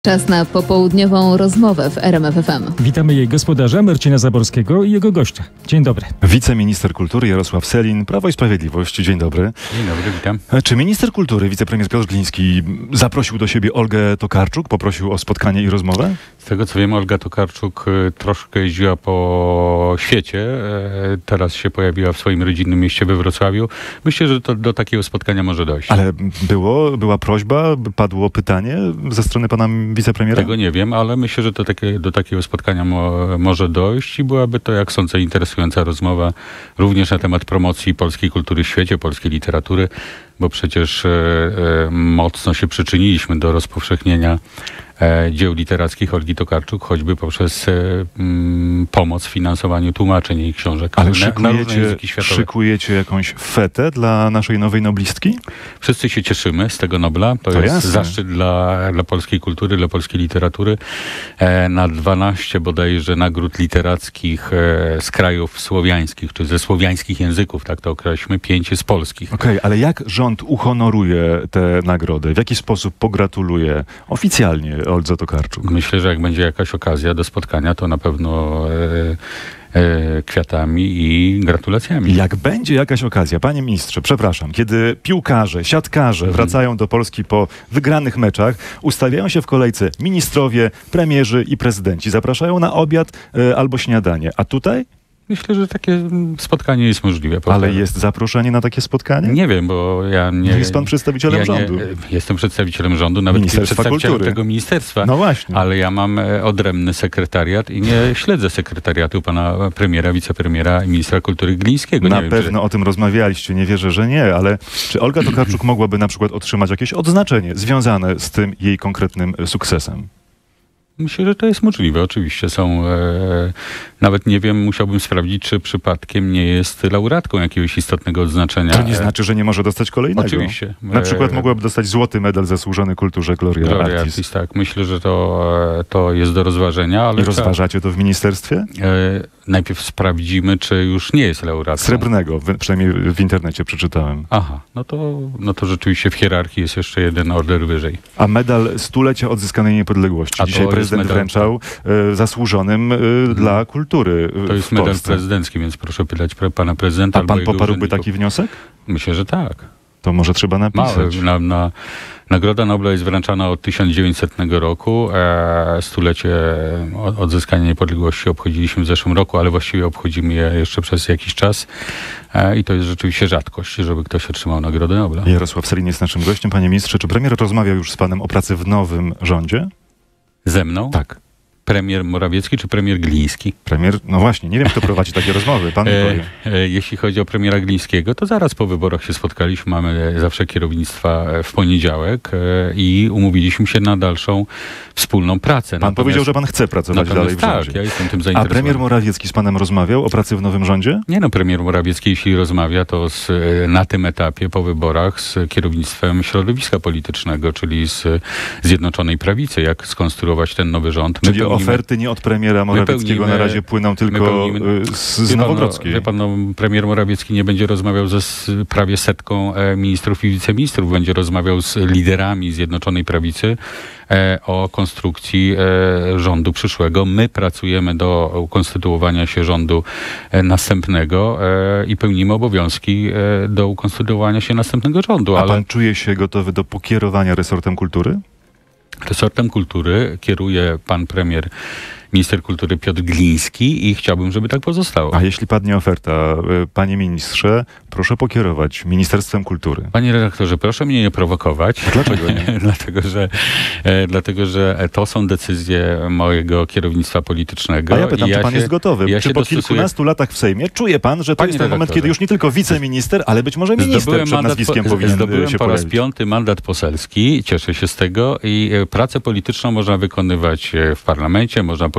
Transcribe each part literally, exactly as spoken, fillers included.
Czas na popołudniową rozmowę w R M F F M. Witamy jej gospodarza Marcina Zaborskiego i jego gościa. Dzień dobry. Wiceminister kultury Jarosław Sellin, Prawo i Sprawiedliwość. Dzień dobry. Dzień dobry, witam. Czy minister kultury, wicepremier Piotr Gliński zaprosił do siebie Olgę Tokarczuk, poprosił o spotkanie i rozmowę? Z tego co wiem, Olga Tokarczuk troszkę jeździła po świecie. Teraz się pojawiła w swoim rodzinnym mieście we Wrocławiu. Myślę, że to do takiego spotkania może dojść. Ale było, była prośba, padło pytanie ze strony pana wicepremiera? Tego nie wiem, ale myślę, że to takie, do takiego spotkania mo, może dojść i byłaby to, jak sądzę, interesująca rozmowa również na temat promocji polskiej kultury w świecie, polskiej literatury, bo przecież e, e, mocno się przyczyniliśmy do rozpowszechnienia e, dzieł literackich Olgi Tokarczuk, choćby poprzez e, m, pomoc w finansowaniu tłumaczeń jej książek. Ale na, szykujecie, na języki światowe. szykujecie jakąś fetę dla naszej nowej noblistki? Wszyscy się cieszymy z tego Nobla. To, To jest jasne. zaszczyt dla, dla polskiej kultury, dla polskiej literatury. E, na dwanaście bodajże nagród literackich e, z krajów słowiańskich, czy ze słowiańskich języków, tak to określmy, pięć z polskich. Okej, okay, ale jak rząd uhonoruje te nagrody? W jaki sposób pogratuluje oficjalnie Oldze Tokarczuk? Myślę, że jak będzie jakaś okazja do spotkania, to na pewno e, e, kwiatami i gratulacjami. Jak będzie jakaś okazja, panie ministrze, przepraszam, kiedy piłkarze, siatkarze Mhm. wracają do Polski po wygranych meczach, ustawiają się w kolejce ministrowie, premierzy i prezydenci, zapraszają na obiad e, albo śniadanie, a tutaj? Myślę, że takie mm, spotkanie jest możliwe. Ale powtarzam. jest zaproszenie na takie spotkanie? Nie wiem, bo ja nie... Jest pan przedstawicielem ja rządu. Nie, jestem przedstawicielem rządu, nawet Ministerstwa przedstawicielem Kultury. tego ministerstwa. No właśnie. Ale ja mam e, odrębny sekretariat i nie śledzę sekretariatu pana premiera, wicepremiera i ministra kultury Glińskiego. Na nie wiem, pewno czy... o tym rozmawialiście, nie wierzę, że nie, ale czy Olga Tokarczuk mogłaby na przykład otrzymać jakieś odznaczenie związane z tym jej konkretnym e, sukcesem? Myślę, że to jest możliwe. Oczywiście są... E, nawet nie wiem, musiałbym sprawdzić, czy przypadkiem nie jest laureatką jakiegoś istotnego odznaczenia. To nie znaczy, że nie może dostać kolejnego. Oczywiście. Na przykład mogłaby dostać złoty medal zasłużony kulturze Gloria, Gloria Artis. Artis, tak. Myślę, że to, e, to jest do rozważenia, ale... I rozważacie to w ministerstwie? E, najpierw sprawdzimy, czy już nie jest laureatką. Srebrnego, w, przynajmniej w internecie przeczytałem. Aha, no to, no to rzeczywiście w hierarchii jest jeszcze jeden order wyżej. A medal stulecia odzyskanej niepodległości. A to Dzisiaj jest prezydent medal, wręczał e, zasłużonym e, dla kultury e, To jest w medal Polsce. prezydencki, więc proszę pytać pre, pana prezydenta. A albo pan jego poparłby urzędników. taki wniosek? Myślę, że tak. To może trzeba Małe, napisać. na, na, Nagroda Nobla jest wręczana od tysiąc dziewięćsetnego roku. E, stulecie odzyskania niepodległości obchodziliśmy w zeszłym roku, ale właściwie obchodzimy je jeszcze przez jakiś czas. E, I to jest rzeczywiście rzadkość, żeby ktoś otrzymał Nagrodę Nobla. Jarosław Sellin jest naszym gościem. Panie ministrze, czy premier rozmawiał już z panem o pracy w nowym rządzie? Ze mną? Tak. Premier Morawiecki czy premier Gliński? Premier, no właśnie, nie wiem, kto prowadzi takie rozmowy. Pan mi powie. E, e, jeśli chodzi o premiera Glińskiego, to zaraz po wyborach się spotkaliśmy. Mamy zawsze kierownictwa w poniedziałek e, i umówiliśmy się na dalszą wspólną pracę. Pan Natomiast, powiedział, że pan chce pracować dalej w rządzie. Tak, ja jestem tym A zainteresowany. premier Morawiecki z panem rozmawiał o pracy w nowym rządzie? Nie no, premier Morawiecki, jeśli rozmawia, to z, na tym etapie po wyborach z kierownictwem środowiska politycznego, czyli z Zjednoczonej Prawicy, jak skonstruować ten nowy rząd. My Czyli pełnimy, oferty nie od premiera Morawieckiego na razie płyną tylko pełnimy, z, z Nowogrodzkiej. Wie pan, no, premier Morawiecki nie będzie rozmawiał ze z prawie setką e, ministrów i wiceministrów. Będzie rozmawiał z liderami Zjednoczonej Prawicy e, o konstrukcji e, rządu przyszłego. My pracujemy do ukonstytuowania się rządu e, następnego e, i pełnimy obowiązki e, do ukonstytuowania się następnego rządu. A ale pan czuje się gotowy do pokierowania resortem kultury? resortem kultury kieruje pan premier, minister kultury Piotr Gliński i chciałbym, żeby tak pozostało. A jeśli padnie oferta, y, panie ministrze, proszę pokierować Ministerstwem Kultury. Panie redaktorze, proszę mnie nie prowokować. Dlaczego nie? dlatego, że, e, dlatego, że to są decyzje mojego kierownictwa politycznego. A ja pytam, i czy ja pan się, jest gotowy? ja czy się po dostosuję- kilkunastu latach w Sejmie czuje pan, że to Panie jest ten moment, redaktorze. kiedy już nie tylko wiceminister, ale być może minister przed nazwiskiem po, powinien Zdobyłem się po raz pojawić? piąty mandat poselski, cieszę się z tego i e, pracę polityczną można wykonywać e, w parlamencie, można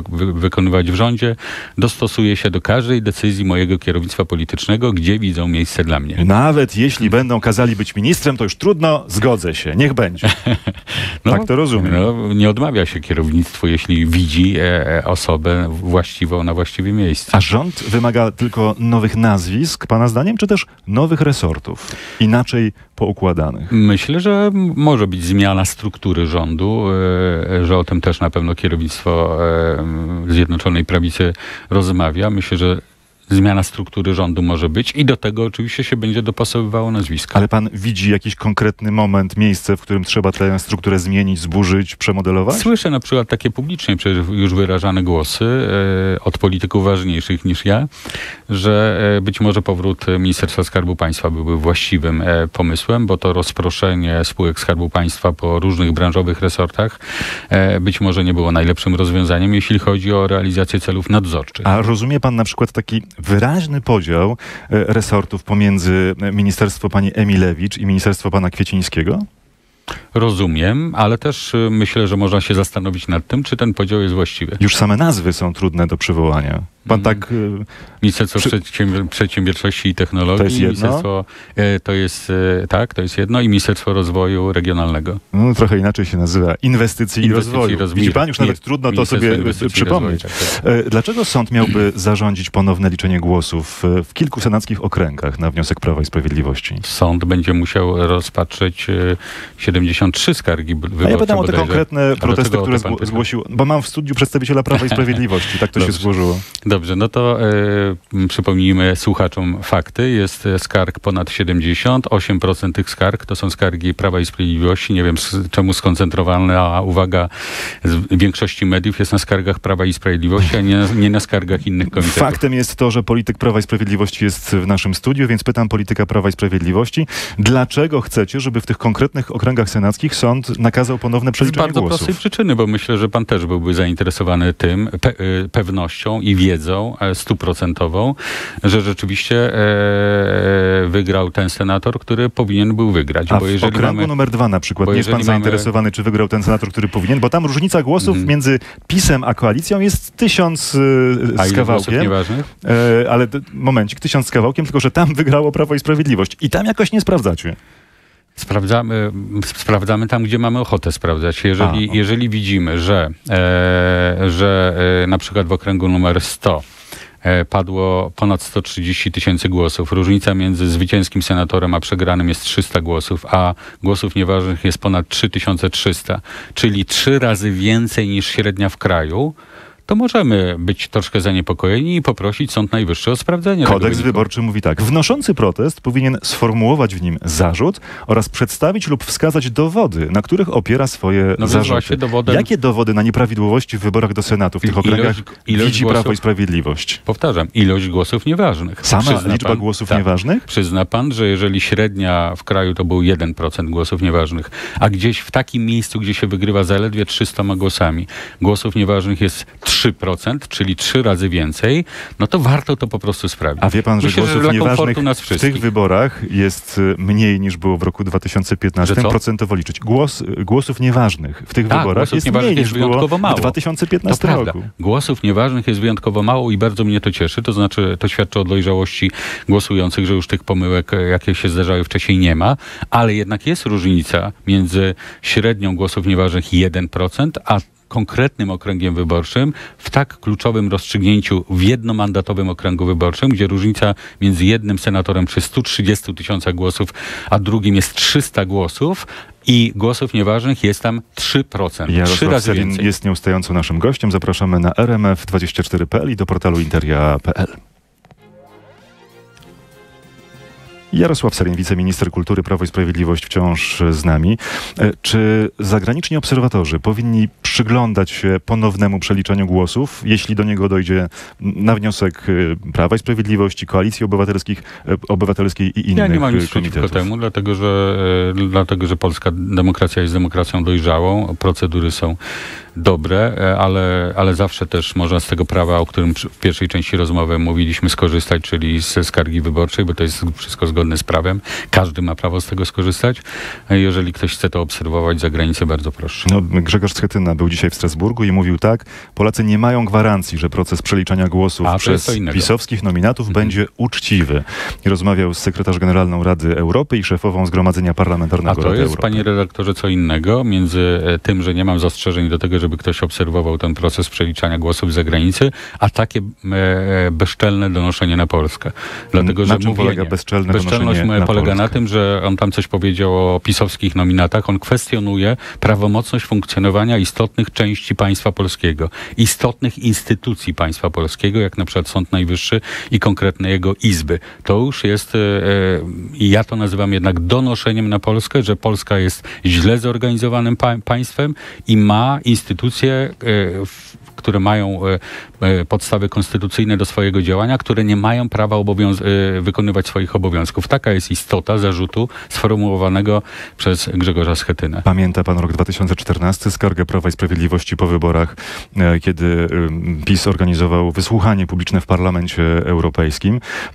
wy wykonywać w rządzie, dostosuję się do każdej decyzji mojego kierownictwa politycznego, gdzie widzą miejsce dla mnie. Nawet jeśli będą kazali być ministrem, to już trudno, zgodzę się, niech będzie. No, tak to rozumiem. No, nie odmawia się kierownictwu, jeśli widzi e, osobę właściwą na właściwym miejscu. A rząd wymaga tylko nowych nazwisk, pana zdaniem, czy też nowych resortów, inaczej poukładanych? Myślę, że może być zmiana struktury rządu, e, że o tym też na pewno kierownictwo e, Zjednoczonej Prawicy rozmawia. Myślę, że zmiana struktury rządu może być i do tego oczywiście się będzie dopasowywało nazwisko. Ale pan widzi jakiś konkretny moment, miejsce, w którym trzeba tę strukturę zmienić, zburzyć, przemodelować? Słyszę na przykład takie publicznie przecież już wyrażane głosy e, od polityków ważniejszych niż ja, że e, być może powrót Ministerstwa Skarbu Państwa byłby właściwym e, pomysłem, bo to rozproszenie spółek Skarbu Państwa po różnych branżowych resortach e, być może nie było najlepszym rozwiązaniem, jeśli chodzi o realizację celów nadzorczych. A rozumie pan na przykład taki wyraźny podział e, resortów pomiędzy ministerstwo pani Emilewicz i ministerstwo pana Kwiecińskiego? Rozumiem, ale też y, myślę, że można się zastanowić nad tym, czy ten podział jest właściwy. Już same nazwy są trudne do przywołania. Pan Mm. tak... y, Ministerstwo Przy- Przedsiębior- Przedsiębiorczości i Technologii. To jest jedno? Ministerstwo, e, to jest, e, tak, to jest jedno i Ministerstwo Rozwoju Regionalnego. No, trochę inaczej się nazywa. Inwestycji, i Inwestycji rozwoju. i rozwoju. Widzi pan, już Nie, nawet trudno to Ministerstwo sobie Inwestycji i przypomnieć. Rozwoju, tak, tak. E, Dlaczego sąd miałby zarządzić ponowne liczenie głosów e, w kilku senackich okręgach na wniosek Prawa i Sprawiedliwości? Sąd będzie musiał rozpatrzeć e, siedemdziesiąt trzy skargi b- wyborcze. A ja pytam o te bodajże. konkretne A protesty, dlaczego o które to pan zgło- pyta? zgłosił, bo mam w studiu przedstawiciela Prawa i Sprawiedliwości, tak to się Dobrze. złożyło. Dobrze, no to e, m, przypomnijmy słuchaczom fakty. Jest e, skarg ponad siedemdziesiąt, osiem procent tych skarg to są skargi Prawa i Sprawiedliwości. Nie wiem z, czemu skoncentrowana uwaga z większości mediów jest na skargach Prawa i Sprawiedliwości, a nie, na- nie na skargach innych komitetów. Faktem jest to, że polityk Prawa i Sprawiedliwości jest w naszym studiu, więc pytam polityka Prawa i Sprawiedliwości, dlaczego chcecie, żeby w tych konkretnych okręgach senackich sąd nakazał ponowne Z przeliczenie bardzo głosów? prostej przyczyny, bo myślę, że pan też byłby zainteresowany tym, pe y, pewnością i wiedzą e, stuprocentową, że rzeczywiście e, wygrał ten senator, który powinien był wygrać. A bo w jeżeli okręgu mamy, numer dwa na przykład, bo nie jest pan jeżeli mamy- zainteresowany, czy wygrał ten senator, który powinien, bo tam różnica głosów Mhm. między PiS-em a koalicją jest tysiąc y, a z ile głosów kawałkiem. nieważnych? E, ale d- momencik, tysiąc z kawałkiem, tylko że tam wygrało Prawo i Sprawiedliwość. I tam jakoś nie sprawdzacie. Sprawdzamy, sprawdzamy tam, gdzie mamy ochotę sprawdzać. Jeżeli, A, o. jeżeli widzimy, że, e, że e, na przykład w okręgu numer sto e, padło ponad sto trzydzieści tysięcy głosów, różnica między zwycięskim senatorem a przegranym jest trzysta głosów, a głosów nieważnych jest ponad trzy tysiące trzysta, czyli trzy razy więcej niż średnia w kraju, to możemy być troszkę zaniepokojeni i poprosić Sąd Najwyższy o sprawdzenie tego Kodeks wyniku. wyborczy mówi tak. Wnoszący protest powinien sformułować w nim zarzut oraz przedstawić lub wskazać dowody, na których opiera swoje No więc zarzuty. właśnie dowodem- Jakie dowody na nieprawidłowości w wyborach do Senatu w tych Ilość- okręgach ilość widzi głosów- Prawo i Sprawiedliwość? Powtarzam, ilość głosów nieważnych. Sama Przyzna liczba pan- głosów tak. nieważnych? Przyzna pan, że jeżeli średnia w kraju to był jeden procent głosów nieważnych, a gdzieś w takim miejscu, gdzie się wygrywa zaledwie trzystoma głosami, głosów nieważnych jest trzy procent, czyli trzy razy więcej, no to warto to po prostu sprawdzić. A wie pan, że Myślę, głosów dla nieważnych komfortu nas w wszystkich. tych wyborach jest y, mniej niż było w roku dwa tysiące piętnastym. Że co? Procentowo liczyć. Głos, y, głosów nieważnych w tych Tak, wyborach głosów jest nieważnych mniej jest niż było wyjątkowo mało. w dwa tysiące To piętnastym prawda. roku. Głosów nieważnych jest wyjątkowo mało i bardzo mnie to cieszy. To znaczy, to świadczy o dojrzałości głosujących, że już tych pomyłek, e, jakie się zdarzały wcześniej, nie ma. Ale jednak jest różnica między średnią głosów nieważnych jeden procent, a konkretnym okręgiem wyborczym w tak kluczowym rozstrzygnięciu w jednomandatowym okręgu wyborczym, gdzie różnica między jednym senatorem przy stu trzydziestu tysiącach głosów, a drugim jest trzysta głosów i głosów nieważnych jest tam trzy procent. Trzy Jarosław razy Sellin więcej. jest nieustająco naszym gościem. Zapraszamy na r m f dwadzieścia cztery kropka p l i do portalu interia kropka p l. Jarosław Sellin, wiceminister kultury, Prawo i Sprawiedliwość, wciąż z nami. E, Czy zagraniczni obserwatorzy powinni przyglądać się ponownemu przeliczeniu głosów, jeśli do niego dojdzie na wniosek e, Prawa i Sprawiedliwości, Koalicji Obywatelskich, e, Obywatelskiej i innych Ja nie mam nic e, przeciwko komitetów? temu, dlatego że, e, dlatego że polska demokracja jest demokracją dojrzałą, procedury są dobre, e, ale, ale zawsze też można z tego prawa, o którym przy- w pierwszej części rozmowy mówiliśmy, skorzystać, czyli ze skargi wyborczej, bo to jest wszystko zgodne zgodne z prawem. Każdy ma prawo z tego skorzystać. Jeżeli ktoś chce to obserwować za granicę, bardzo proszę. No, Grzegorz Schetyna był dzisiaj w Strasburgu i mówił tak, Polacy nie mają gwarancji, że proces przeliczania głosów A, przez pisowskich nominatów mhm. będzie uczciwy. I rozmawiał z sekretarz generalną Rady Europy i szefową Zgromadzenia Parlamentarnego A to Rady jest, Europy. panie redaktorze, co innego między tym, że nie mam zastrzeżeń do tego, żeby ktoś obserwował ten proces przeliczania głosów z zagranicy, a takie e, bezczelne donoszenie na Polskę. Dlatego, na że czym mówienie, polega bezczelne bezczelność donoszenie na polega Polskę? na tym, że on tam coś powiedział o pisowskich nominatach. On kwestionuje prawomocność funkcjonowania istotnych części państwa polskiego, istotnych instytucji państwa polskiego, jak na przykład Sąd Najwyższy i konkretne jego izby. To już jest, i e, ja to nazywam jednak donoszeniem na Polskę, że Polska jest źle zorganizowanym pa- państwem i ma instytucje, e, w, które mają e, e, podstawy konstytucyjne do swojego działania, które nie mają prawa obowiąz- e, wykonywać swoich obowiązków. Taka jest istota zarzutu sformułowanego przez Grzegorza Schetynę. Pamięta pan rok dwa tysiące czternasty, skargę Prawa i Sprawiedliwości po wyborach, e, kiedy e, PiS organizował wysłuchanie publiczne w Parlamencie Europejskim. E,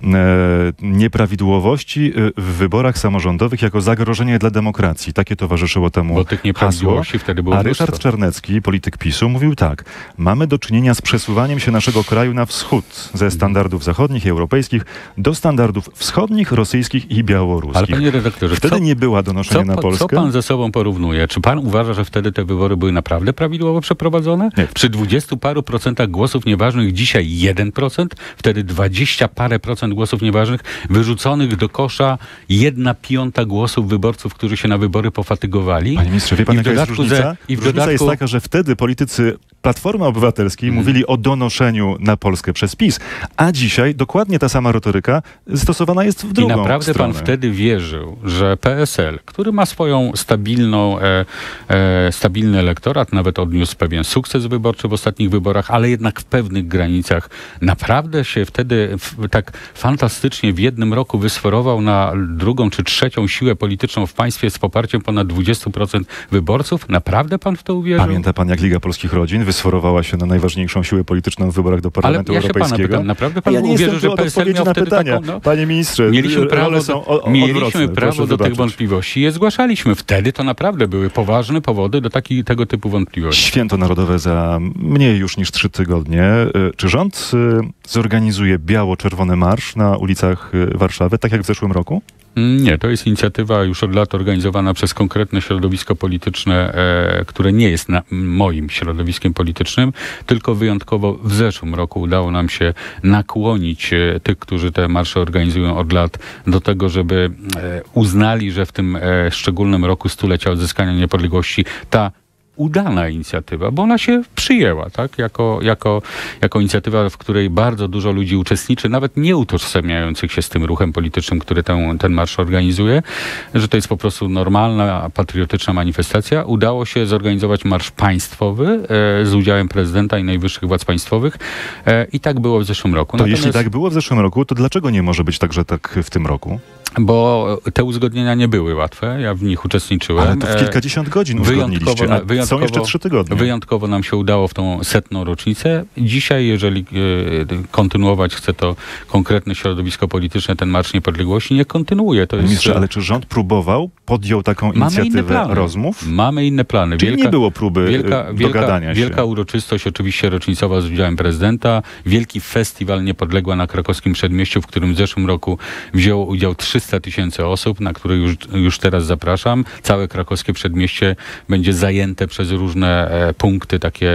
nieprawidłowości w wyborach samorządowych jako zagrożenie dla demokracji. Takie towarzyszyło temu Bo tych nieprawidłowości wtedy było A mnóstwo. Ryszard Czarnecki, polityk PiSu, mówił tak. Mamy do czynienia z przesuwaniem się naszego kraju na wschód ze standardów zachodnich i europejskich do standardów wschodnich, rosyjskich i białoruskich. Ale panie redaktorze, wtedy co, nie była donoszenia co, na Polskę. Co pan ze sobą porównuje? Czy pan uważa, że wtedy te wybory były naprawdę prawidłowo przeprowadzone? Nie. Przy dwudziestu paru procentach głosów nieważnych dzisiaj jeden procent, wtedy dwadzieścia parę procent głosów nieważnych, wyrzuconych do kosza jedna piąta głosów wyborców, którzy się na wybory pofatygowali. Panie ministrze, wie pan, I w jaka jest dodatku, różnica? że, i w Różnica dodatku, jest taka, że wtedy politycy Platformy Obywatelskiej Mm. mówili o donoszeniu na Polskę przez PiS, a dzisiaj dokładnie ta sama retoryka stosowana jest w I drugą naprawdę stronę. pan wtedy wierzył, że P S L, który ma swoją stabilną, e, e, stabilny elektorat, nawet odniósł pewien sukces wyborczy w ostatnich wyborach, ale jednak w pewnych granicach, naprawdę się wtedy w, tak fantastycznie w jednym roku wysforował na drugą czy trzecią siłę polityczną w państwie z poparciem ponad dwudziestu procent wyborców? Naprawdę pan w to uwierzył? Pamięta pan, jak Liga Polskich Rodzin wysforowała się na najważniejszą siłę polityczną w wyborach do Ale Parlamentu ja się pana Europejskiego? pytam, naprawdę pan ja nie uwierzył, jestem że tu P od S L odpowiedzi miał na wtedy pytania. taką... No, Panie ministrze, Mieliśmy prawo, role do, są o, o, mieliśmy odwrotne, prawo proszę do tych wybaczyć. wątpliwości i je zgłaszaliśmy. Wtedy to naprawdę były poważne powody do taki, tego typu wątpliwości. Święto Narodowe za mniej już niż trzy tygodnie. Y, Czy rząd y, zorganizuje biało-czerwony marsz na ulicach y, Warszawy, tak jak w zeszłym roku? Nie, to jest inicjatywa już od lat organizowana przez konkretne środowisko polityczne, e, które nie jest na, moim środowiskiem politycznym, tylko wyjątkowo w zeszłym roku udało nam się nakłonić e, tych, którzy te marsze organizują od lat, do tego, żeby e, uznali, że w tym e, szczególnym roku stulecia odzyskania niepodległości ta udana inicjatywa, bo ona się przyjęła, tak? Jako, jako, jako inicjatywa, w której bardzo dużo ludzi uczestniczy, nawet nie utożsamiających się z tym ruchem politycznym, który ten, ten marsz organizuje, że to jest po prostu normalna, patriotyczna manifestacja. Udało się zorganizować marsz państwowy e, z udziałem prezydenta i najwyższych władz państwowych e, i tak było w zeszłym roku. To Natomiast, jeśli tak było w zeszłym roku, to dlaczego nie może być także tak w tym roku? Bo te uzgodnienia nie były łatwe, ja w nich uczestniczyłem. Ale to w kilkadziesiąt godzin uzgodniliście, na- a wyjątkowo- są jeszcze trzy tygodnie. Wyjątkowo nam się udało w tą setną rocznicę. Dzisiaj, jeżeli e, kontynuować chce to konkretne środowisko polityczne, ten Marsz Niepodległości, nie kontynuuje. To jest, Ministrze, ale czy rząd próbował, podjął taką mamy inne inicjatywę plany. rozmów? Mamy inne plany. Czyli nie było próby wielka, y, wielka, dogadania się? Wielka uroczystość, oczywiście rocznicowa z udziałem prezydenta. Wielki festiwal Niepodległa na krakowskim Przedmieściu, w którym w zeszłym roku wzięło udział trzysta tysięcy osób, na który już, już teraz zapraszam. Całe krakowskie Przedmieście będzie zajęte przez różne e, punkty takie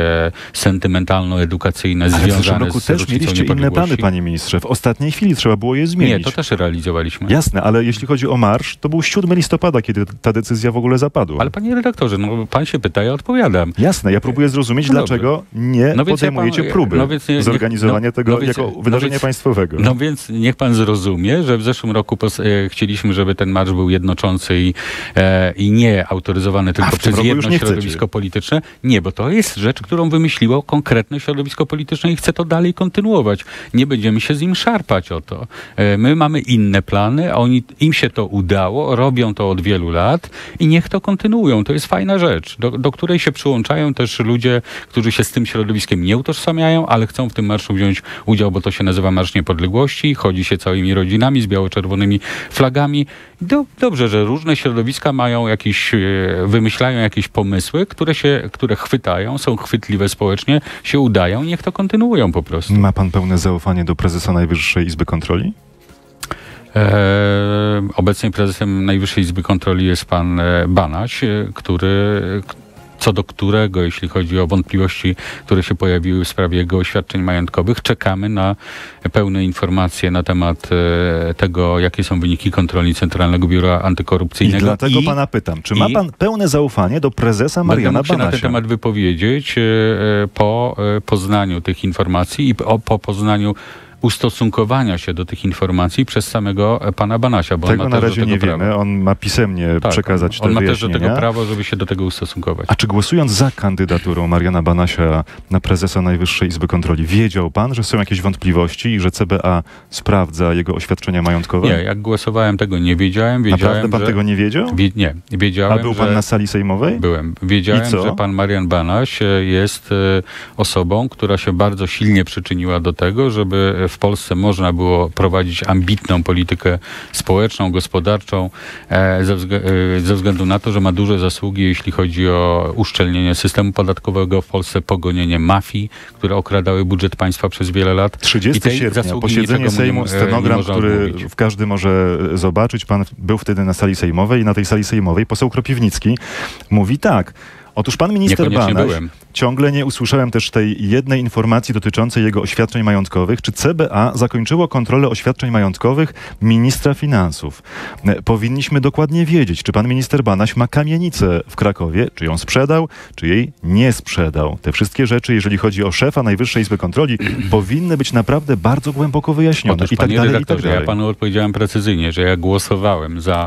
sentymentalno-edukacyjne Ale w zeszłym związane roku z też rocznicą mieliście inne plany, niepodległości. panie ministrze. W ostatniej chwili trzeba było je zmienić. Nie, to też realizowaliśmy. Jasne, ale jeśli chodzi o marsz, to był siódmego listopada, kiedy ta decyzja w ogóle zapadła. Ale panie redaktorze, no pan się pyta, ja odpowiadam. Jasne, ja próbuję zrozumieć, No dlaczego nie No więc ja podejmujecie pan- próby no więc nie- nie- zorganizowania no- tego no więc- jako no wydarzenia więc- państwowego. No więc niech pan zrozumie, że w zeszłym roku pos- e, chcieliśmy, żeby ten marsz był jednoczący i, e, i nie autoryzowany tylko w tym przez roku już jedno nie środowisko chcecie. polityczne. Nie, bo to jest rzecz, którą wymyśliło konkretne środowisko polityczne i chce to dalej kontynuować. Nie będziemy się z nim szarpać o to. E, my mamy inne plany, a oni, im się to udało, robią to od wielu lat i niech to kontynuują. To jest fajna rzecz, do, do której się przyłączają też ludzie, którzy się z tym środowiskiem nie utożsamiają, ale chcą w tym marszu wziąć udział, bo to się nazywa Marsz Niepodległości. Chodzi się całymi rodzinami z biało-czerwonymi flagami. Do, dobrze, że różne środowiska mają jakieś, e, wymyślają jakieś pomysły, które się, które chwytają, są chwytliwe społecznie, się udają, niech to kontynuują po prostu. Ma pan pełne zaufanie do prezesa Najwyższej Izby Kontroli? E, obecnie prezesem Najwyższej Izby Kontroli jest pan e, Banaś, e, który, co do którego, jeśli chodzi o wątpliwości, które się pojawiły w sprawie jego oświadczeń majątkowych, czekamy na pełne informacje na temat e, tego, jakie są wyniki kontroli Centralnego Biura Antykorupcyjnego. I dlatego I, pana pytam, czy ma i- pan pełne zaufanie do prezesa Będę Mariana mógł się na ten Banasia? temat wypowiedzieć e, po e, poznaniu tych informacji i po, po poznaniu ustosunkowania się do tych informacji przez samego e, pana Banasia, bo Tego on na ma też razie do tego nie prawo. wiemy. On ma pisemnie Tak, przekazać on, on te ma też do wyjaśnienia. tego prawo, żeby się do tego ustosunkować. A czy głosując za kandydaturą Mariana Banasia na prezesa Najwyższej Izby Kontroli, wiedział pan, że są jakieś wątpliwości i że C B A sprawdza jego oświadczenia majątkowe? Nie, jak głosowałem, tego nie wiedziałem. wiedziałem Naprawdę pan że... tego nie wiedział? Wie... Nie, wiedziałem, A był pan że... na sali sejmowej? Byłem. Wiedziałem, I co? że pan Marian Banaś e, jest e, osobą, która się bardzo silnie przyczyniła do tego, żeby w Polsce można było prowadzić ambitną politykę społeczną, gospodarczą, e, ze, wzg- e, ze względu na to, że ma duże zasługi, jeśli chodzi o uszczelnienie systemu podatkowego w Polsce, pogonienie mafii, które okradały budżet państwa przez wiele lat. I trzydziestego tej sierpnia, zasługi posiedzenie niczego mu nie Sejmu, mo- e, nie stenogram, można który odmówić. każdy może zobaczyć. Pan był wtedy na sali sejmowej i na tej sali sejmowej poseł Kropiwnicki mówi tak. Otóż pan minister Niekoniecznie Banaś, byłem. ciągle nie usłyszałem też tej jednej informacji dotyczącej jego oświadczeń majątkowych. Czy C B A zakończyło kontrolę oświadczeń majątkowych ministra finansów? E, Powinniśmy dokładnie wiedzieć, czy pan minister Banaś ma kamienicę w Krakowie, czy ją sprzedał, czy jej nie sprzedał. Te wszystkie rzeczy, jeżeli chodzi o szefa Najwyższej Izby Kontroli, powinny być naprawdę bardzo głęboko wyjaśnione. Otóż, I tak panie dalej, i tak redaktorze, dalej. ja panu odpowiedziałem precyzyjnie, że ja głosowałem za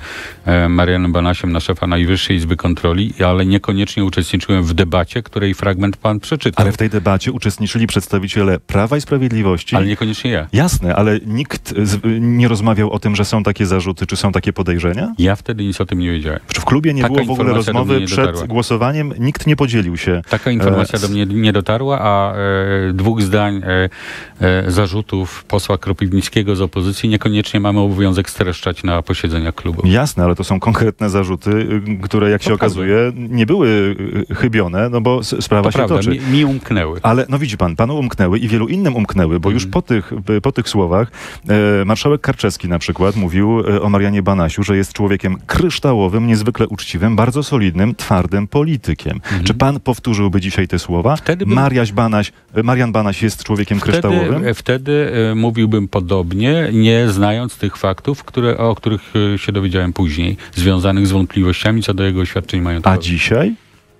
e, e, Marianem Banasiem na szefa Najwyższej Izby Kontroli, ale niekoniecznie uczestniczyłem w debacie, której fragment pan przeczytał. Ale w tej debacie uczestniczyli przedstawiciele Prawa i Sprawiedliwości. Ale niekoniecznie ja. Jasne, ale nikt z, nie rozmawiał o tym, że są takie zarzuty, czy są takie podejrzenia? Ja wtedy nic o tym nie wiedziałem. Czy w klubie nie Taka było w ogóle informacja do rozmowy mnie nie przed dotarła. głosowaniem? Nikt nie podzielił się. Taka informacja E, do mnie nie dotarła, a e, dwóch zdań e, e, zarzutów posła Kropiwnickiego z opozycji niekoniecznie mamy obowiązek streszczać na posiedzeniach klubu. Jasne, ale to są konkretne zarzuty, y, które jak To się prawda. okazuje nie były y, chybione, no bo s- sprawa To się prawda, toczy. mi, mi umknęły. Ale no widzi pan, panu umknęły i wielu innym umknęły, bo już Mhm. po tych, po tych słowach e, marszałek Karczewski na przykład mówił e, o Marianie Banasiu, że jest człowiekiem kryształowym, niezwykle uczciwym, bardzo solidnym, twardym politykiem. Czy pan powtórzyłby dzisiaj te słowa? Wtedy bym- Mariaś Banaś, e, Marian Banaś jest człowiekiem kryształowym? Wtedy, wtedy e, mówiłbym podobnie, nie znając tych faktów, które, o których e, się dowiedziałem później, związanych z wątpliwościami co do jego oświadczeń A majątkowych. dzisiaj?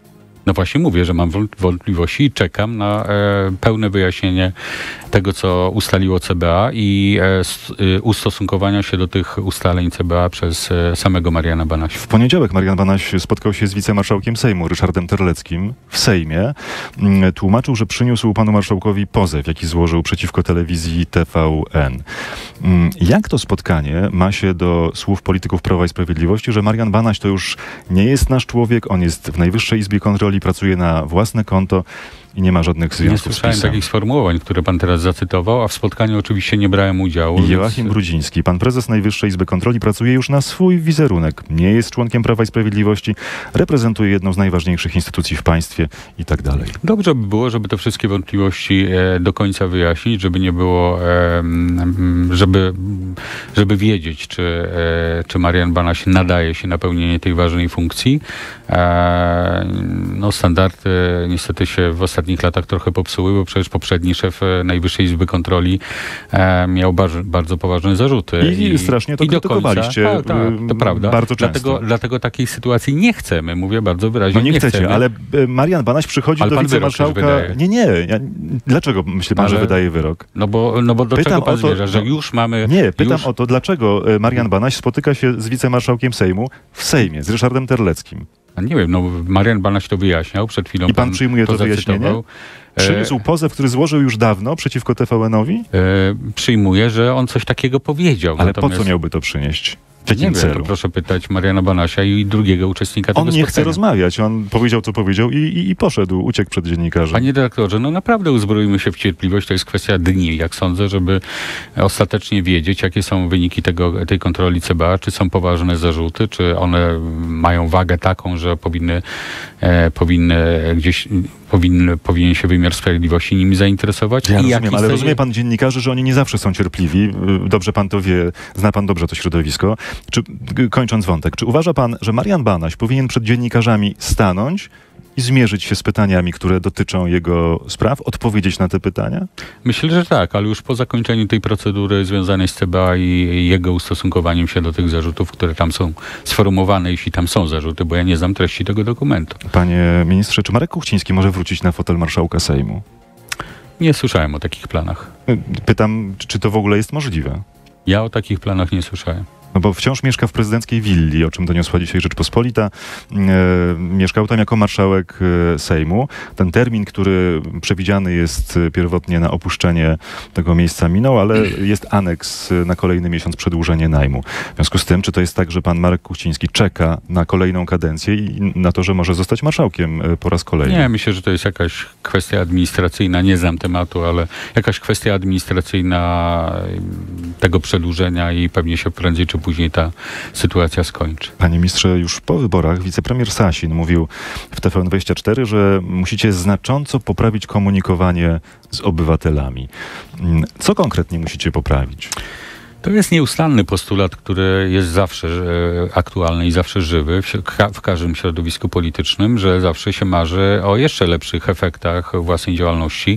No właśnie mówię, że mam wąt- wątpliwości i czekam na e, pełne wyjaśnienie tego, co ustaliło C B A i e, s, e, ustosunkowania się do tych ustaleń C B A przez e, samego Mariana Banasia. W poniedziałek Marian Banaś spotkał się z wicemarszałkiem Sejmu Ryszardem Terleckim w Sejmie. Mm, Tłumaczył, że przyniósł panu marszałkowi pozew, jaki złożył przeciwko telewizji T V N. Mm, Jak to spotkanie ma się do słów polityków Prawa i Sprawiedliwości, że Marian Banaś to już nie jest nasz człowiek, on jest w Najwyższej Izbie Kontroli, pracuje na własne konto i nie ma żadnych Nie związków z słyszałem PiS-em. takich sformułowań, które pan teraz zacytował, a w spotkaniu oczywiście nie brałem udziału. Joachim więc- Brudziński, pan prezes Najwyższej Izby Kontroli, pracuje już na swój wizerunek. Nie jest członkiem Prawa i Sprawiedliwości, reprezentuje jedną z najważniejszych instytucji w państwie i tak dalej. Dobrze by było, żeby te wszystkie wątpliwości e, do końca wyjaśnić, żeby nie było, e, mm, żeby, żeby wiedzieć, czy, e, czy Marian Banaś nadaje się na pełnienie tej ważnej funkcji. E, no standardy niestety się w ostatnich latach trochę popsuły, bo przecież poprzedni szef e, Najwyższej Izby Kontroli e, miał bar, bardzo poważne zarzuty. I strasznie to do końca- krytykowaliście, Tak, tak, to y, prawda. bardzo często. Dlatego, dlatego takiej sytuacji nie chcemy, mówię bardzo wyraźnie. No nie, chcecie, chcemy. ale e, Marian Banaś przychodzi Ale do pan wyrok wicemarszałka... już wydaje. Nie, nie. Ja, dlaczego myśli pan, Ale- że wydaje wyrok? No bo, no bo do Pytam czego pan o to- zmierza? Że no, już mamy... Nie, pytam już... o to, dlaczego e, Marian Banaś spotyka się z wicemarszałkiem Sejmu w Sejmie, z Ryszardem Terleckim. A nie wiem, no Marian Banaś to wyjaśniał, przed chwilą I pan przyjmuje to zacytował. wyjaśnienie? E, Przyniósł pozew, który złożył już dawno przeciwko T V N-owi? e, przyjmuję, że on coś takiego powiedział. Ale Natomiast po co miałby to przynieść? W jakim nie celu? Wiem, to proszę pytać Mariana Banasia i drugiego uczestnika tego On nie spotkania. chce rozmawiać. On powiedział, co powiedział i, i, i poszedł, uciekł przed dziennikarzem. Panie dyrektorze, no naprawdę uzbroimy się w cierpliwość. To jest kwestia dni, jak sądzę, żeby ostatecznie wiedzieć, jakie są wyniki tego, tej kontroli C B A, czy są poważne zarzuty, czy one mają wagę taką, że powinny, e, powinny gdzieś, powinny, powinien się wymiar sprawiedliwości nimi zainteresować. Ja I rozumiem, jaki ale z- rozumie pan dziennikarzy, że oni nie zawsze są cierpliwi. Dobrze pan to wie, zna pan dobrze to środowisko. Czy, kończąc wątek, czy uważa pan, że Marian Banaś powinien przed dziennikarzami stanąć i zmierzyć się z pytaniami, które dotyczą jego spraw, odpowiedzieć na te pytania? Myślę, że tak, ale już po zakończeniu tej procedury związanej z C B A i jego ustosunkowaniem się do tych zarzutów, które tam są sformułowane, jeśli tam są zarzuty, bo ja nie znam treści tego dokumentu. Panie ministrze, czy Marek Kuchciński może wrócić na fotel marszałka Sejmu? Nie słyszałem o takich planach. Pytam, czy to w ogóle jest możliwe? Ja o takich planach nie słyszałem. No bo wciąż mieszka w prezydenckiej willi, o czym doniosła dzisiaj Rzeczpospolita. E, mieszkał tam jako marszałek e, Sejmu. Ten termin, który przewidziany jest e, pierwotnie na opuszczenie tego miejsca minął, ale jest aneks e, na kolejny miesiąc przedłużenie najmu. W związku z tym, czy to jest tak, że pan Marek Kuchciński czeka na kolejną kadencję i na to, że może zostać marszałkiem e, po raz kolejny? Nie, myślę, że to jest jakaś kwestia administracyjna, nie znam tematu, ale jakaś kwestia administracyjna em, tego przedłużenia i pewnie się prędzej czy później ta sytuacja skończy. Panie ministrze, już po wyborach wicepremier Sasin mówił w T V N dwadzieścia cztery, że musicie znacząco poprawić komunikowanie z obywatelami. Mm, Co konkretnie musicie poprawić? To jest nieustanny postulat, który jest zawsze e, aktualny i zawsze żywy w, si- ka- w każdym środowisku politycznym, że zawsze się marzy o jeszcze lepszych efektach własnej działalności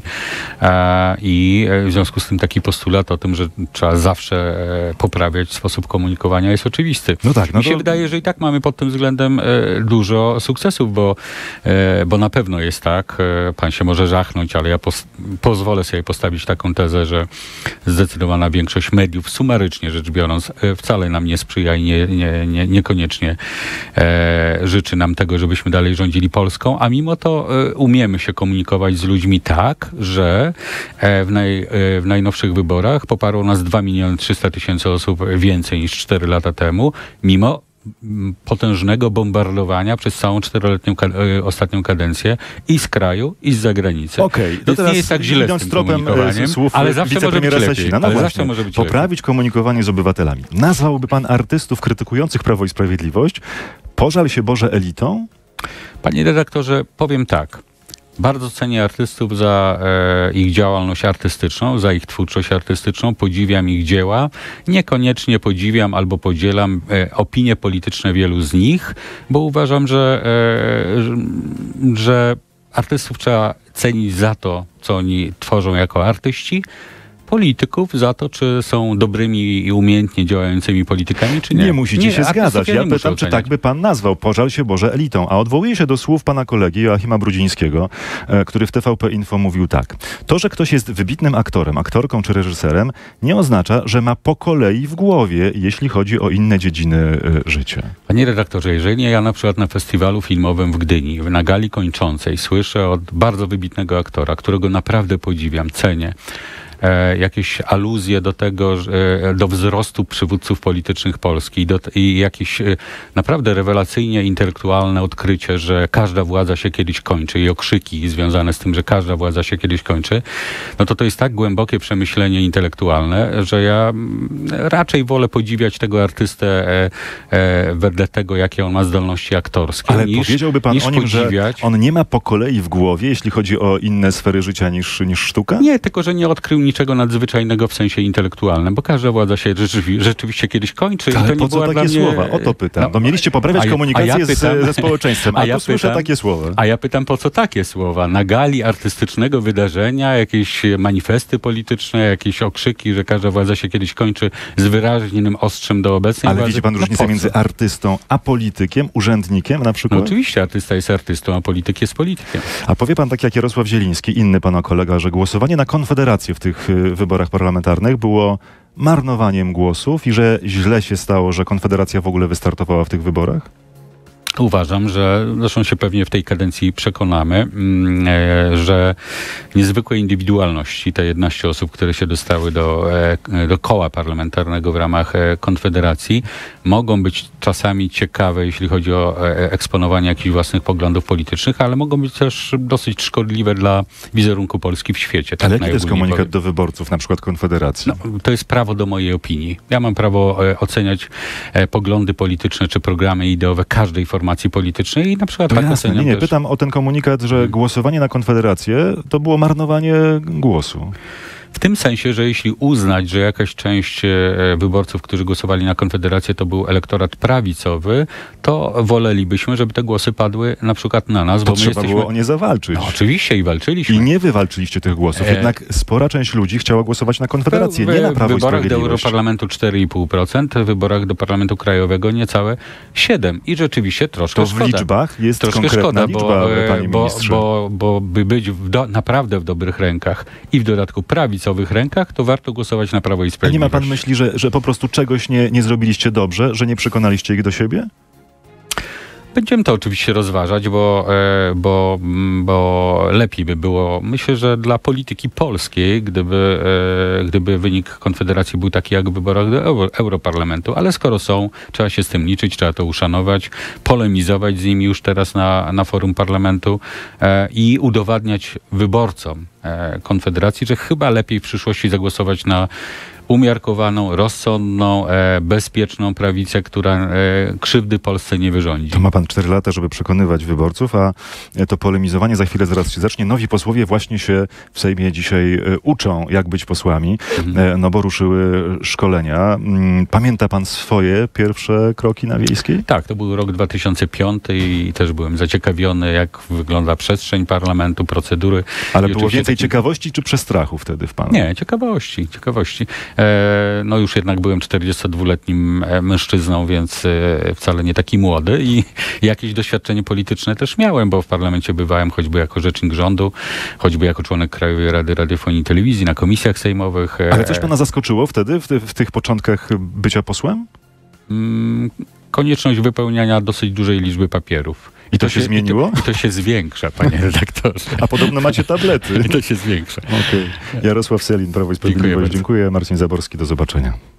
e, i e, w związku z tym taki postulat o tym, że trzeba zawsze e, poprawiać sposób komunikowania jest oczywisty. No tak, no Mi się to- wydaje, że i tak mamy pod tym względem e, dużo sukcesów, bo, e, bo na pewno jest tak, e, pan się może żachnąć, ale ja pos- pozwolę sobie postawić taką tezę, że zdecydowana większość mediów sumarycznie rzecz biorąc e, wcale nam nie sprzyja i nie, nie, nie, niekoniecznie e, życzy nam tego, żebyśmy dalej rządzili Polską, a mimo to e, umiemy się komunikować z ludźmi tak, że e, w, naj, e, w najnowszych wyborach poparło nas dwa miliony trzysta tysięcy osób więcej niż cztery lata temu, mimo m, potężnego bombardowania przez całą czteroletnią ka- e, ostatnią kadencję i z kraju, i z zagranicy. Okej, to Więc teraz nie jest tak źle z idąc tym tropem komunikowaniem, e, słów ale zawsze może być wicepremiera lepiej. Sasina. No ale właśnie, zawsze może być lepiej. poprawić komunikowanie z obywatelami. Nazwałby pan artystów krytykujących Prawo i Sprawiedliwość pożal się Boże elitą? Panie redaktorze, powiem tak. Bardzo cenię artystów za e, ich działalność artystyczną, za ich twórczość artystyczną, podziwiam ich dzieła. Niekoniecznie podziwiam albo podzielam e, opinie polityczne wielu z nich, bo uważam, że, e, że, że artystów trzeba cenić za to, co oni tworzą jako artyści, polityków za to, czy są dobrymi i umiejętnie działającymi politykami, czy nie. Nie musicie się artystów zgadzać. ja Ja nie muszę pytam, czy oceniać. tak by pan nazwał pożal się Boże elitą, a odwołuje się do słów pana kolegi Joachima Brudzińskiego, e, który w T V P Info mówił tak. To, że ktoś jest wybitnym aktorem, aktorką czy reżyserem, nie oznacza, że ma po kolei w głowie, jeśli chodzi o inne dziedziny e, życia. Panie redaktorze, jeżeli ja na przykład na festiwalu filmowym w Gdyni, na gali kończącej słyszę od bardzo wybitnego aktora, którego naprawdę podziwiam, cenię, e, jakieś aluzje do tego, że, e, do wzrostu przywódców politycznych Polski i, do, i jakieś e, naprawdę rewelacyjnie intelektualne odkrycie, że każda władza się kiedyś kończy i okrzyki związane z tym, że każda władza się kiedyś kończy, no to to jest tak głębokie przemyślenie intelektualne, że ja mm, raczej wolę podziwiać tego artystę e, e, wedle tego, jakie on ma zdolności aktorskie, Ale niż, powiedziałby pan niż o nim, że podziwiać. on nie ma po kolei w głowie, jeśli chodzi o inne sfery życia niż, niż sztuka? Nie, tylko że nie odkrył niczego nadzwyczajnego w sensie intelektualnym, bo każda władza się rzeczywi- rzeczywiście kiedyś kończy. i Ale to nie po co była takie dla mnie... słowa? O to pytam. No, No, mieliście poprawiać a ja- komunikację a ja pytam- z, ze społeczeństwem, a, a ja tu słyszę pytam- takie słowa. A ja pytam, po co takie słowa? Na gali artystycznego wydarzenia, jakieś manifesty polityczne, jakieś okrzyki, że każda władza się kiedyś kończy z wyraźnym ostrzem do obecnej Ale władzy. widzi pan No różnicę po między co? artystą a politykiem, urzędnikiem na No przykład? oczywiście artysta jest artystą, a polityk jest politykiem. A powie pan tak jak Jarosław Zieliński, inny pana kolega, że głosowanie na Konfederację w tych y, wyborach parlamentarnych było marnowaniem głosów i że źle się stało, że Konfederacja w ogóle wystartowała w tych wyborach? Uważam, że zresztą się pewnie w tej kadencji przekonamy, że niezwykłe indywidualności, te jedenaście osób, które się dostały do, do koła parlamentarnego w ramach Konfederacji, mogą być czasami ciekawe, jeśli chodzi o eksponowanie jakichś własnych poglądów politycznych, ale mogą być też dosyć szkodliwe dla wizerunku Polski w świecie. Tak, ale jaki to jest komunikat powiem. do wyborców, na przykład Konfederacji? No, to jest prawo do mojej opinii. Ja mam prawo e, oceniać e, poglądy polityczne czy programy ideowe każdej formacji politycznej i na przykład To tak jasne, oceniam nie, nie, też... pytam o ten komunikat, że Hmm. głosowanie na Konfederację to było marnowanie głosu. W tym sensie, że jeśli uznać, że jakaś część e, wyborców, którzy głosowali na Konfederację, to był elektorat prawicowy, to wolelibyśmy, żeby te głosy padły na przykład na nas, To bo my trzeba jesteśmy... było o nie zawalczyć. No, oczywiście i walczyliśmy. I nie wywalczyliście tych głosów. E, Jednak spora część ludzi chciała głosować na Konfederację, w, nie na w Prawo i wyborach do Sprawiedliwość. Europarlamentu cztery i pół procent, w wyborach do Parlamentu Krajowego niecałe siedem procent. I rzeczywiście troszkę To w szkoda. liczbach jest Troszkę konkretna szkoda, liczba, bo, e, panie bo, ministrze. bo, bo by być w do, naprawdę w dobrych rękach i w dodatku prawicowych rękach, to warto głosować na Prawo i A nie Sprawiedliwość. ma pan myśli, że, że po prostu czegoś nie, nie zrobiliście dobrze, że nie przekonaliście ich do siebie? Będziemy to oczywiście rozważać, bo, e, bo, mm, bo lepiej by było, myślę, że dla polityki polskiej, gdyby, e, gdyby wynik Konfederacji był taki jak w wyborach do Euro, Europarlamentu, ale skoro są, trzeba się z tym liczyć, trzeba to uszanować, polemizować z nimi już teraz na, na forum parlamentu e, i udowadniać wyborcom e, Konfederacji, że chyba lepiej w przyszłości zagłosować na umiarkowaną, rozsądną, e, bezpieczną prawicę, która e, krzywdy Polsce nie wyrządzi. To ma pan cztery lata, żeby przekonywać wyborców, a to polemizowanie za chwilę zaraz się zacznie. Nowi posłowie właśnie się w Sejmie dzisiaj e, uczą, jak być posłami, Mhm. e, no bo ruszyły szkolenia. Mm, Pamięta pan swoje pierwsze kroki na Wiejskiej? Tak, to był rok dwa tysiące piąty i też byłem zaciekawiony, jak wygląda przestrzeń parlamentu, procedury. Ale I było oczywiście więcej taki- ciekawości czy przestrachu wtedy w panu? Nie, ciekawości, ciekawości. E, no już jednak byłem czterdziestodwuletnim e, mężczyzną, więc e, wcale nie taki młody i jakieś doświadczenie polityczne też miałem, bo w parlamencie bywałem choćby jako rzecznik rządu, choćby jako członek Krajowej Rady Radiofonii i Telewizji, na komisjach sejmowych. E, Ale coś pana zaskoczyło wtedy, w, ty, w tych początkach bycia posłem? mm, konieczność wypełniania dosyć dużej liczby papierów. I to się zmieniło? I to, i to się zwiększa, panie redaktorze. A podobno macie tablety. I to się zwiększa. Okej. Jarosław Sellin, Prawo i Sprawiedliwość. Dziękuję bardzo. Dziękuję. Marcin Zaborski, do zobaczenia.